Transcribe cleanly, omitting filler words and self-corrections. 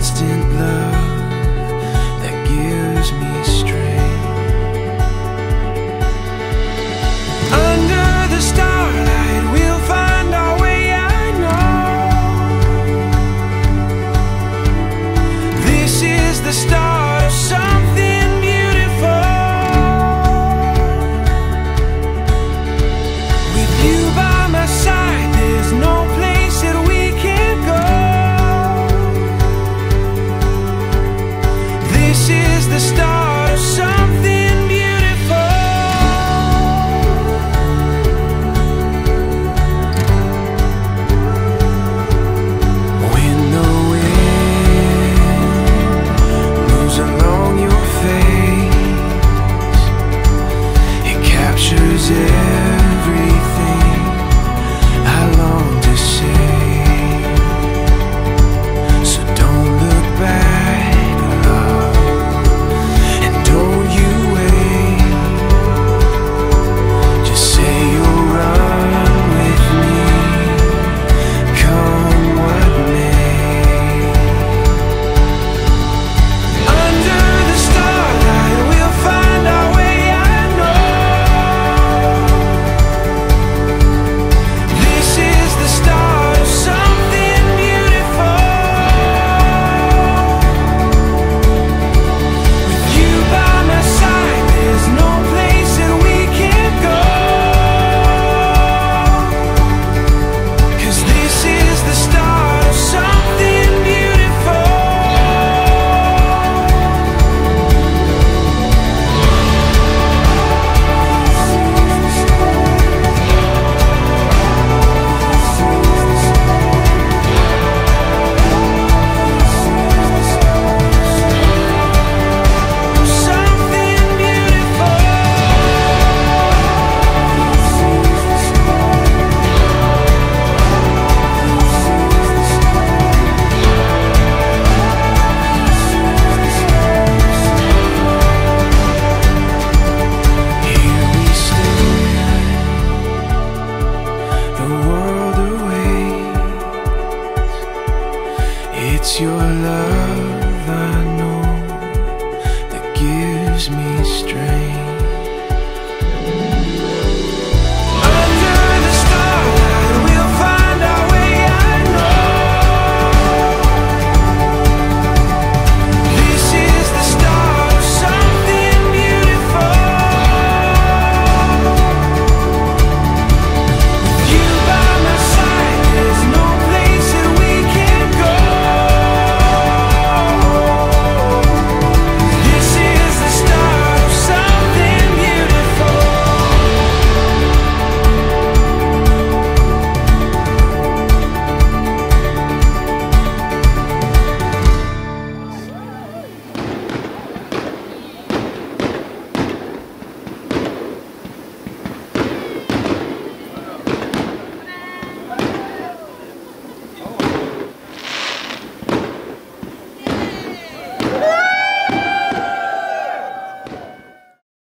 constant love that gives me strength. Under the starlight we'll find our way, I know. This is the start of something beautiful. With you by my side, there's no place that we can't go. This is the start of something beautiful. When the wind moves along your face, it captures everything I long to say. So don't look back, love, and don't you wait. Just say you'll run with me, come what may. Under the starlight we'll find our way, I know. This is the start of something beautiful. With you by my side, there's no place that we can't go. 'Cause this is the start of something beautiful. Something beautiful. Here we stand, the world awaits. It's your love